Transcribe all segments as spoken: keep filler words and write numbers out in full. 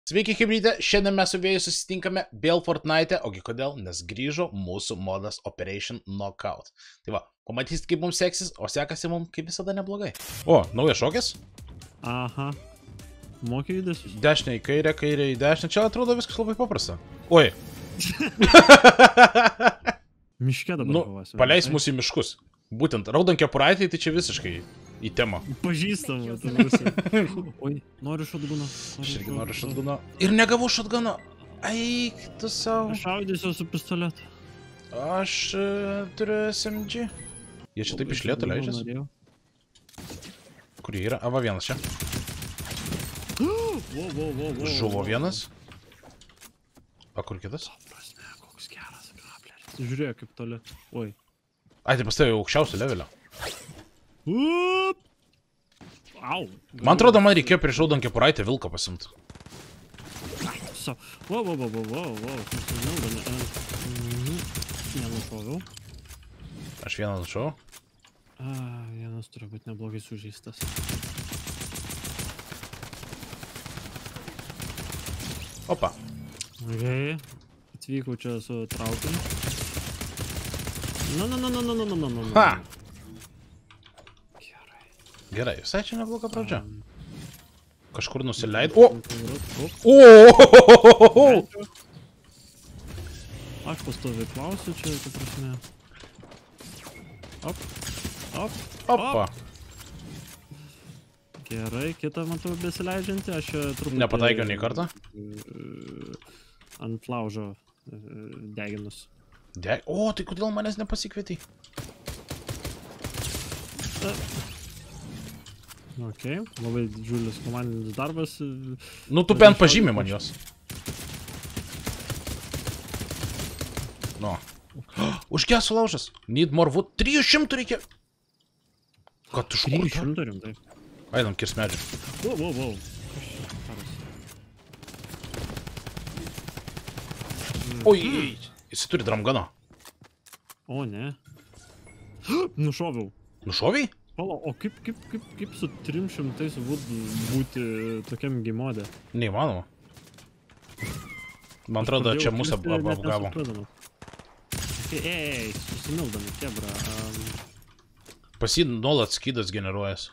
Sveiki, chebryte, šiandien mes su vėjai susitinkame vėl Fortnite, ogi kodėl, nes grįžo mūsų modas Operation Knockout. Tai va, pamatysit, kaip mums seksis, o sekasi mums kaip visada neblogai. O, naujas šokis? Aha. Mokai judesius. Dešinė į kairę, kairė į dešinę, čia atrodo viskas labai paprasta. Oi. Miške dabar Nu, kovasi. paleis mus į miškus. Būtent, raudonkepuraitė, tai čia visiškai į temą. Pažįstam, tu mūsų. Oi, noriu šotguno. Aš irgi noriu šotguno. Ir negavau šotguno. Eik, tu savo. Aš šaudysiu su pistoletu. Aš e, turiu S M G. Jie čia taip iš lėto leidžiasi. Kur jie yra? Ava vienas čia. Žuvo vienas. A kur kitas? Koks geras grapleris. Žiūrėk kaip toli. Oi. Ai, tai pastavė aukščiausio levelio. Up! Au. Man atrodo, man reikėjo prieš raudonkepuraitę vilką pasimti. So. Wow, wow, wow, wow, wow. Nenušoviau. Aš vieną nušau. A, vienas turi būti neblogai sužeistas. Opa. Okay. Atvykau čia su traukiniu. Na, na, na, na, na, na, na, na, na. Ha! Gerai. Gerai, visai čia nebloga pradžia. Kažkur nusileid. O! O! Aš pastoviai klausiu čia, ta prasme. Op. Op. Opa. Gerai, kitą matau besileidžiantį. Aš čia truputį... Nepataikiau nei kartą. Ant laužo deginus. Deg... O, tai kodėl manęs nepasikvietei? Ok, labai didžiulis komandinis darbas. Nu, tu bent pažymė man jos. Nu. Užgeso laužas. Need more wood. trijų šimtų reikia. Kad tu škurta? trijų šimtų rimtai. Einam, kirs medžių. Wow, wow, wow. Oi, jis turi dramgano. O, ne. Nušoviau. Nušoviai? Pala, o kaip, kaip, kaip, kaip su trim šimtais būti tokiam gimode? Neįmanoma. Man atrodo, čia mūsų apgavo. Ei, susimildami, kebra. Pas jį nuolat skydas generuojas.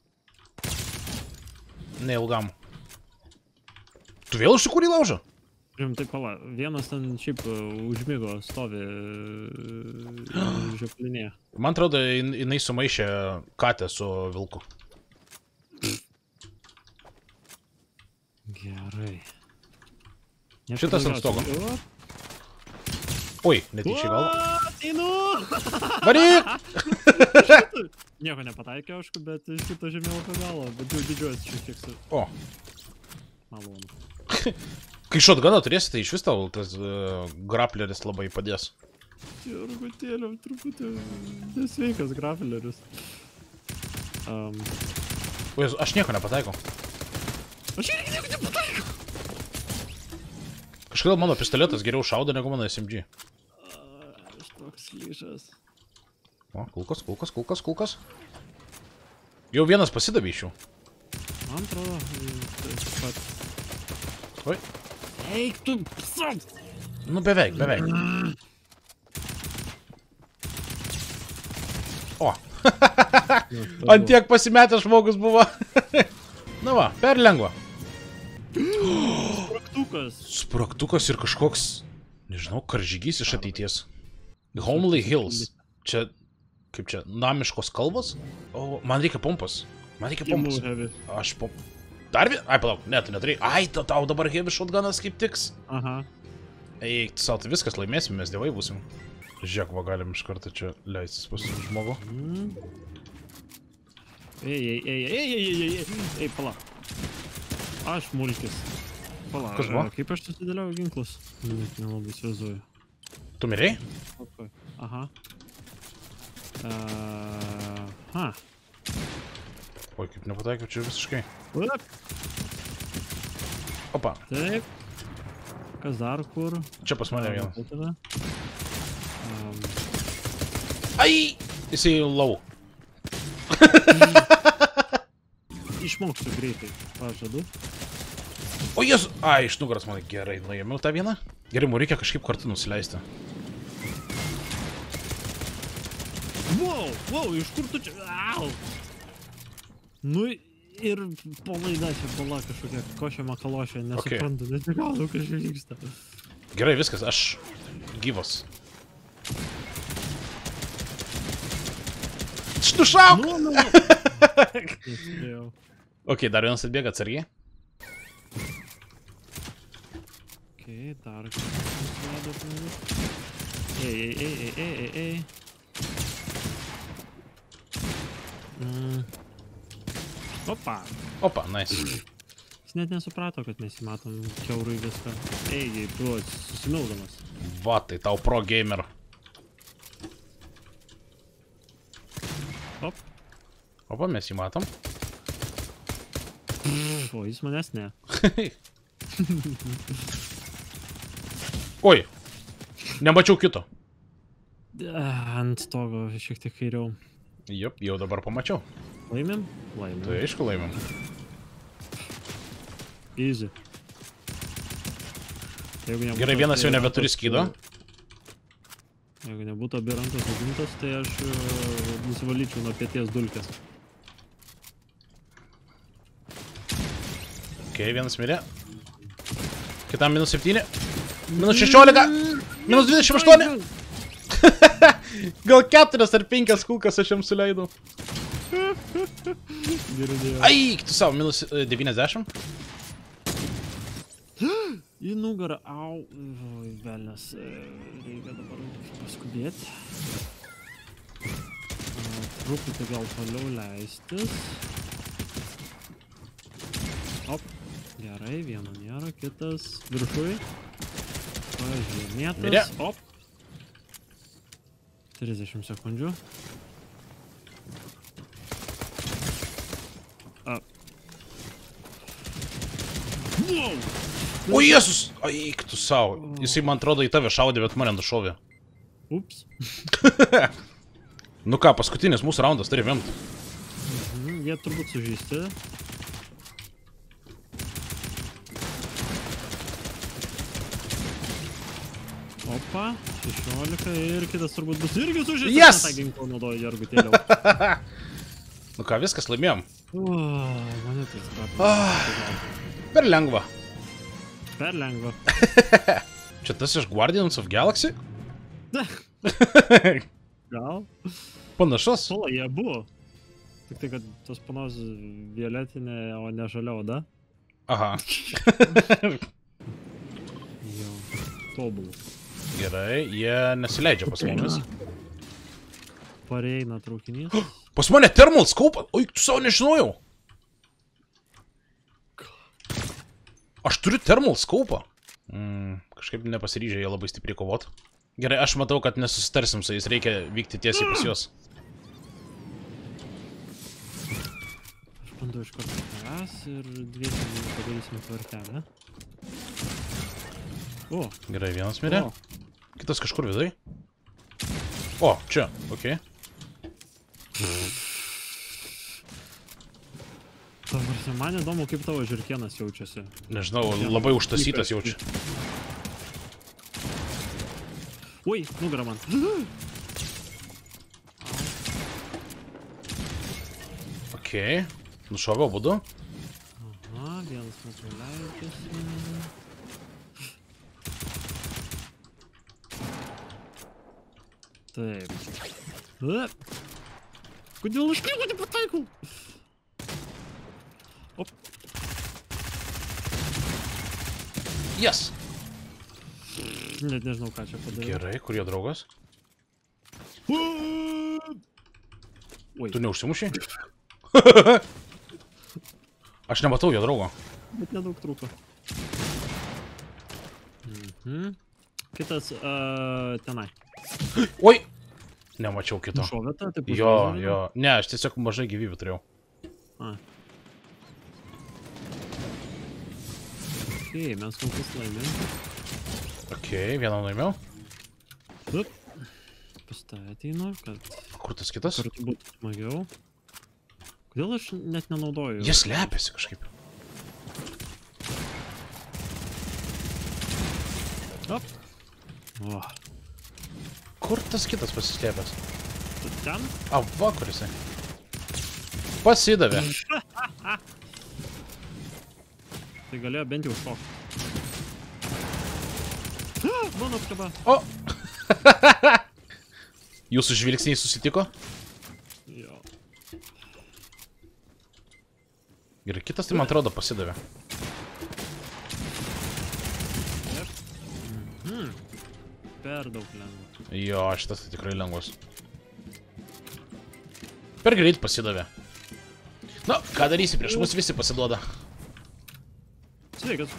Neilgam. Tu vėl užsikūrį laužą? Rimtai, pala, vienas ten šiaip užmigo, stovi žioplinėje. Man atrodo, jinai sumaišė katę su vilku. Gerai. Šitas ant stogo. Oi, netyčiai gal. Einu! Varyk! Nieko nepataikė, aišku, bet iš kito žemėlapio galo, bet jau didžiuojas šiek tiek su... O. Malonu. Kai šotganą turėsi, tai iš vis tau tas uh, grapleris labai padės. Rugutėliam truputį nesveikas grapleris. Um. O, aš nieko nepataikau. Aš irgi nieko nepataikau. Kažkodėl mano pistoletas geriau šaudo negu mano S M G. Aš toks lyšas. O, kulkas, kulkas, kulkas, kulkas. Jau vienas pasidavė iš jų. Man atrodo, taip pat. Oi. Eik tu! Nu, beveik, beveik. O. Ant tiek pasimetęs žmogus buvo. Na va, per lengva. Spragtukas. Spragtukas ir kažkoks, nežinau, karžygys iš ateities. Homely Hills. Čia, kaip čia, namiškos kalvos? O, man reikia pompas. Man reikia pompas. Aš pompas. Dar vien? Ai, palauk, ne, tu neturėjai. Ai, tau dabar heavy shotgunas kaip tiks. Aha. Eik, tu savo, tai viskas laimėsim, mes dievai būsim. Žiūrėk, va, galim iš karto čia leistis pas žmogų. Ei, ei, ei, ei, ei, ei, ei, ei, pala. Aš mulkis. Pala, kas buvo? Kaip aš susidėliau ginklus? Net nelabai įsivaizduoju. Tu mirei? Aha. Ha. Oi, kaip nepataikiau čia visiškai. Up. Opa. Taip. Kas dar kur? Čia pas mane vienas. Um. Ai! Jisai lau. Išmoksiu greitai. Pažadu. O jėzu. Ai, iš nugaras man gerai. Nuėmiau tą vieną. Gerai, mums reikia kažkaip kartu nusileisti. Wow, wow, iš kur tu čia? Au! Nu ir palaida čia bala kažkokia košė makalošė, nesuprantu, okay. Nesigaunu, kas čia vyksta. Gerai, viskas, aš gyvas. Štušauk! Nu, nu. Nespėjau. Ok, dar vienas atbėga atsargiai. Ok, dar kažkas. Ei, ei, ei, ei, ei, ei, ei. Mm. Opa. Opa, nice. Jis net nesuprato, kad mes įmatom kiaurai viską. Ei, tu susimildamas. Va, tai tau pro gamer. Op. Opa, mes jį matom. O, jis manęs ne. Oi. Nemačiau kito. Ant stogo šiek tiek kairiau. Jop, jau dabar pamačiau. Laimėm? Laimėm. Tai aišku laimėm. Easy. Gerai, vienas jau nebeturi skydo. Jeigu nebūtų abi rankos užimtos, tai aš uh, nusivalyčiau nuo pėties dulkės. Ok, vienas mirė. Kitam minus septyni. Minus šešiolika. Minus dvidešimt aštuoni. Gal keturias ar penkias kulkas aš jam suleidau. Girdėjau. Ai, tu savo, minus devyniasdešimt. Į nugarą, au. Oi, velnias. Reikia dabar paskubėti. Truputį gal toliau leistis. Op. Gerai, vieno nėra, kitas viršui. Pažymėtas. Op. trisdešimt sekundžių. A. Wow! O Jėzus! Eik tu savo. Jisai man atrodo į tave šaudė, bet mane nušovė. Ups. Nu ką, paskutinis mūsų raundas, turi vimt. Mhm, jie turbūt sužysti. Opa, šešiolika ir kitas turbūt bus irgi sužysti. Yes! Tą ginklą naudoju jargutėliau. Nu ką, viskas laimėjom. Uuu, mane tai strapė. Per lengva. Per lengva. Čia tas iš Guardians of Galaxy? Gal? Panašus. Sola, jie buvo. Tik tai, kad tos panos violetinė, o ne žalia oda. Aha. Jau, tobulus. Gerai, jie nesileidžia pas mumis. Pareina traukinys. Pas mane thermal scope. Oi, tu savo nežinojau. Aš turiu thermal scope. Mm, kažkaip nepasiryžę jie labai stipriai kovot. Gerai, aš matau, kad nesusitarsim su jais, reikia vykti tiesiai pas juos. Aš bandau iš karto tavęs ir dviesiam padarysim tvartelę. O. Gerai, vienas mirė. Kitas kažkur vidai. O, čia, okei. Tavarsi, man įdomu, kaip tavo žirkienas jaučiasi. Nežinau, labai užtasytas jaučia. Ui, nugarą man. Okei, nušoviau būdu. Aha, vienas matau leidžiasi. Taip. Kodėl aš nieko nepataikau? Op. Yes! Net nežinau, ką čia padarė. Gerai, kur jo draugas? Oi. Tu neužsimušiai? Aš nematau jo draugo. Bet nedaug trūko. Mhm. Kitas uh, tenai. Oi! Nemačiau kito. Nušovė tą, taip Jo, jo. Ne, aš tiesiog mažai gyvybių turėjau. A. Okei, mes kol kas laimėm. Okei, vieną laimiau. Taip. Pas tą ateinu, kad... Kur tas kitas? Kartu būtų smagiau. Kodėl aš net nenaudoju? Jie slepiasi kažkaip. Op. O. Kur tas kitas pasislėpęs? Tu ten? A, va, kur jisai. Pasidavė. Tai galėjo bent jau šokti. Mano apkaba. O! Jūsų žvilgsniai susitiko? Jo. Ir kitas, tai man atrodo, pasidavė. Mhm. Per daug lengva. Jo, šitas tai tikrai lengvas. Per greit pasidavė. Na, ką darysi, prieš mus visi pasiduoda. Sveikas.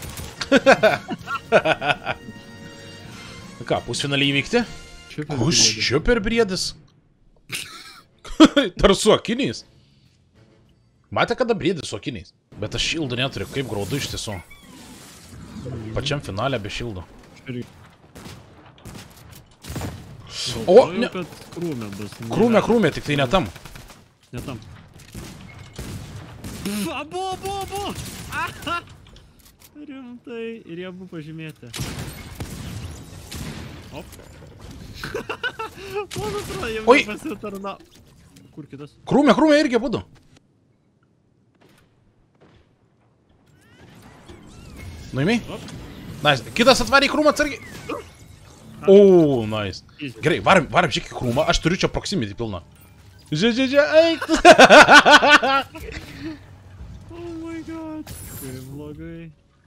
Ką, pusfinalį įveikti? Čiuper Kus briedis. čiuper briedis? Tar su akiniais. Matė, kada briedis su akiniais. Bet aš šildų neturiu, kaip graudu iš tiesų. Pačiam finale be šildų. O, ne. Kad krūmė bus. Krūmė, krūmė, tik tai ne tam. Ne tam. Abu, abu, abu! Aha! Rimtai. Ir jie abu pažymėti. Op. Man atrodo, jie Oi. pasitarna. Kur kitas? Krūmė, krūmė irgi būdu. Nuimiai? Op. Nice. Kitas atvarė į krūmą atsargiai. O, nice. Gerai, varam, varam šiek tiek krūmą. Aš turiu čia proximity pilną. Žia, žia, žia, eik. Oh my god. Kaip blogai.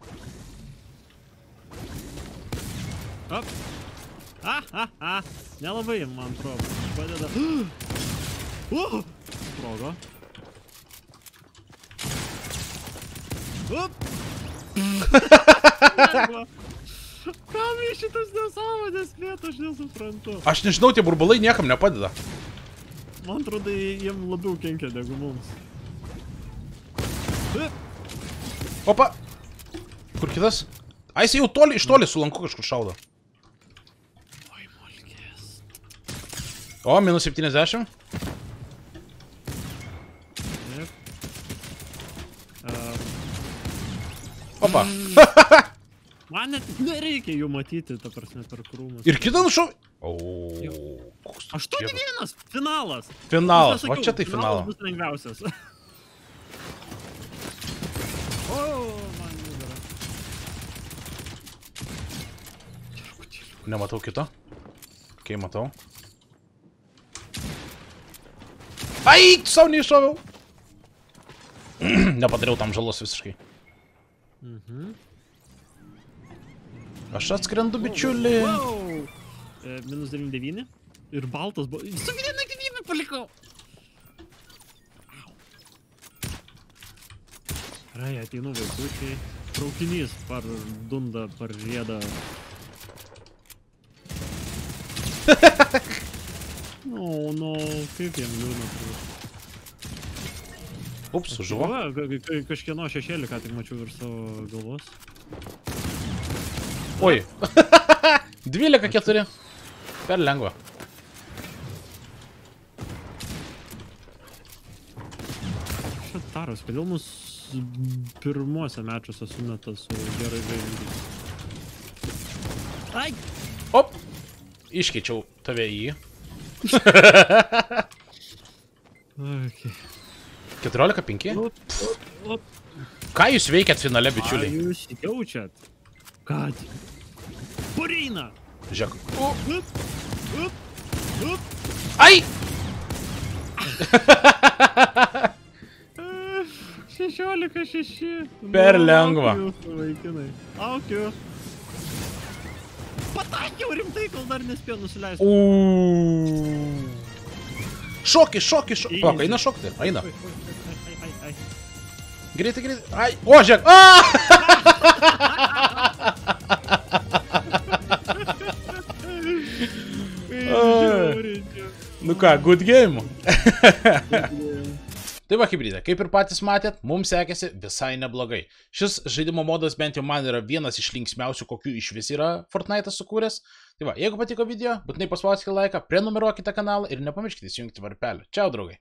Op. Ah, ah, ah. Nelabai, man atrodo. Padeda. Uh! Sprogo. Up! Kam jie šitas nesąmonės mėt, aš nesuprantu. Aš nežinau, tie burbulai niekam nepadeda. Man atrodo, jiem labiau kenkia negu mums. Opa. Kur kitas? A, jis jau toli, iš toli su lanku kažkur šaudo. Oi, molkės. O, minus septyniasdešimt. Taip. Uh, Opa. man net nereikia jų matyti, ta prasme, per krūmus. Ir kitą nušau. O. aštuoni vienas! Finalas! Finalas, Aš va čia tai finalas finalas. bus lengviausias. O, man nugara. Nematau kito. Kai matau. Ai, savo neiššoviau. Nepadariau tam žalos visiškai. Mhm. Aš atskrendu, bičiulį. Wow! E, minus devyni devyni. Ir baltas buvo. Su vieną gyvybę palikau. Rai, ateinu vaikučiai. Traukinys par dunda, par riedą. O, no, kaip jam liūdna. Ups, sužuvo. Va, ka- ka- kažkieno šešėlį, ką tik mačiau virš savo galvos. Oi. dvylika keturi. Per lengva. Šataras, kodėl mus pirmuose mečuose sumeta su gerai žaidžiais? Ai! Op. Iškeičiau tave į jį. Okay. keturiolika penki. Op, op, op. Ką jūs veikiat finale, Ką bičiuliai? jūs jaučiat? Kad? Pareina! Žiūrėk. Up, up, up. Ai! šešiolika šeši. Per lengva. Laukiu, vaikinai. Laukiu. Pataikiau rimtai, kol dar nespėjau nusileisti. Uuuu. Šoki, šoki, šoki. Palauk, eina šokti. Eina. Ai, ai, ai, ai. Greitai, greitai. Ai. O, žiūrėk. Aaa! Nu ką, good game. Tai va, hibridė, kaip ir patys matėt, mums sekėsi visai neblogai. Šis žaidimo modas bent jau man yra vienas iš linksmiausių, kokių iš vis yra Fortnite'as sukūręs. Tai va, jeigu patiko video, būtinai paspauskite laiką, prenumeruokite kanalą ir nepamirškite įsijungti varpelį. Čiau, draugai.